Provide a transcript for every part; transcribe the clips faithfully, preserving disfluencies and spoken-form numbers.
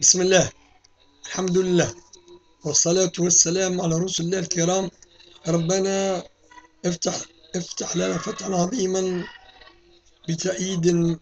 بسم الله. الحمد لله والصلاة والسلام على رسل الله الكرام. ربنا افتح افتح لنا فتحا عظيما بتأييد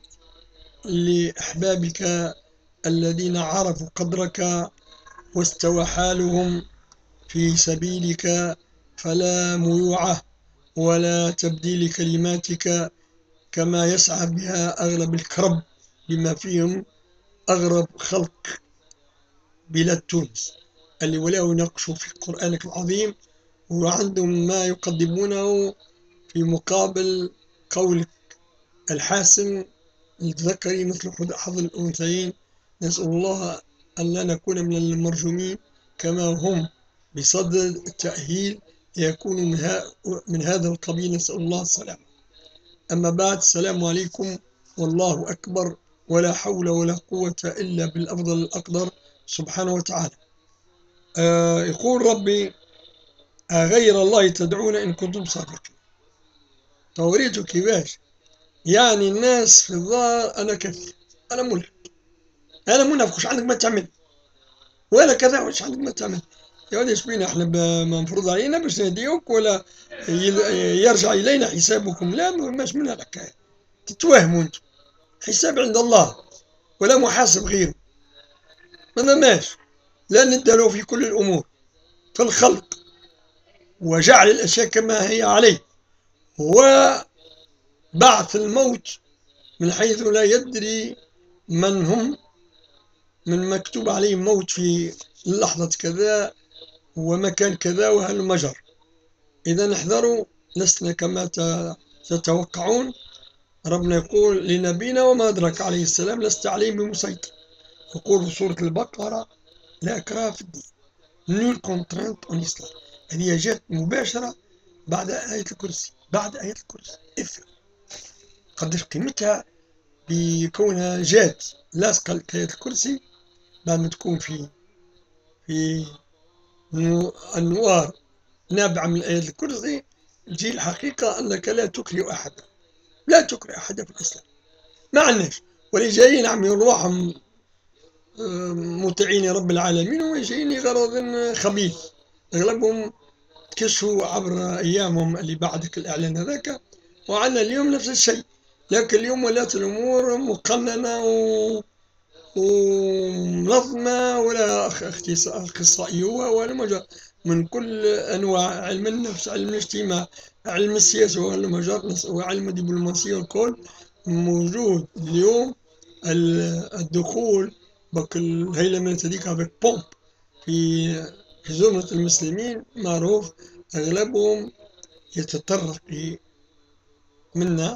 لأحبابك الذين عرفوا قدرك واستوى حالهم في سبيلك، فلا ميوعة ولا تبديل كلماتك كما يسعى بها أغلب الكرب، بما فيهم أغرب خلق بلاد تونس اللي ولاو يناقشوا في قرآنك العظيم، وعندهم ما يقدمونه في مقابل قولك الحاسم الذكري مثل حظ الأنثيين. نسأل الله أن لا نكون من المرجومين كما هم بصدد التأهيل يكونوا من, من هذا القبيل، نسأل الله السلامة. أما بعد، السلام عليكم والله أكبر، ولا حول ولا قوة إلا بالأفضل الأقدر سبحانه وتعالى. آه يقول ربي: أغير الله تدعون إن كنتم صادقين. فوريته كيفاش يعني الناس في الظاهر أنا كذب، أنا ملحد، أنا منافق، وش عندك ما تعمل، ولا كذا وش عندك ما تعمل. يا ولدي ايش بينا احنا مفروض علينا باش نهديوك ولا يرجع إلينا حسابكم؟ لا، ماش من الحكاية، تتوهموا انتم. حساب عند الله ولا محاسب غيره، ما ماش. لا ندلوا في كل الأمور في الخلق وجعل الأشياء كما هي عليه، وبعث الموت من حيث لا يدري من هم، من مكتوب عليهم موت في لحظة كذا ومكان كذا وهالمجر. إذا احذروا لسنا كما تتوقعون. ربنا يقول لنبينا: وما أدرك عليه السلام لست عليهم بمسيطر. يقول في سورة البقرة: لا إكراه في الدين، نول كونترانت اون اسلام. هذه جاءت مباشرة بعد آية الكرسي، بعد آية الكرسي. افهم قدر قيمتها بكونها جات لاصقة لآية الكرسي بعد ما تكون في في أنوار نابعة من آية الكرسي. تجي الحقيقة أنك لا تكره أحدا، لا تكره أحدا في الإسلام، ما عندناش. واللي جايين عم يروحهم مطيعين رب العالمين وجايين لغرض خبيث، أغلبهم كشفوا عبر أيامهم اللي بعدك الإعلان هذاك. وعندنا اليوم نفس الشيء، لكن اليوم ولات الأمور مقننة و... ومنظمة، ولا أخصائي هو ولا مجال من كل أنواع علم النفس، علم الاجتماع، علم السياسة والمجال وعلم الدبلوماسية، والكل موجود اليوم. الدخول بك الهيلمنة هذيك بك بومب في في زمرة المسلمين معروف، أغلبهم يتطرق منا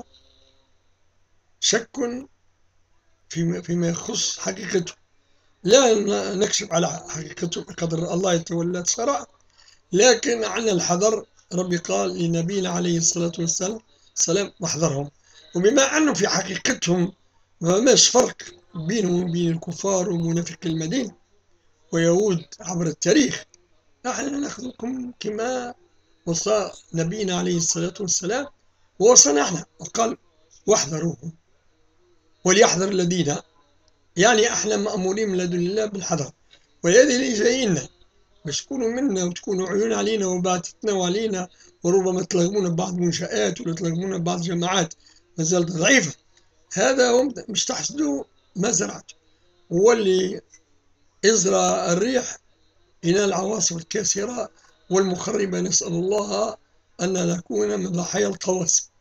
شك فيما, فيما يخص حقيقته. لا نكشف على حقيقته بقدر الله يتولى الشرع، لكن عن الحذر. ربي قال لنبينا عليه الصلاة والسلام السلام: واحذرهم. وبما أنه في حقيقتهم ما ماش فرق بينهم وبين الكفار ومنافق المدينة ويهود عبر التاريخ، نحن ناخذكم كما وصى نبينا عليه الصلاة والسلام ووصانا احنا، وقال: واحذروهم وليحذر الذين. يعني احنا مأمورين من لدن الله بالحذر، ولهذه اللي جايين باش تكونوا منا وتكونوا عيون علينا وبعد تتناوا علينا، وربما تلغمونا ببعض المنشآت ولا تلغمونا ببعض الجماعات ما زالت ضعيفة. هذا هم مش تحسدوا ما زرعته، هو اللي يزرع الريح إلى العواصف الكاسرة والمخربة. نسأل الله أن نكون من ضحايا القواصف.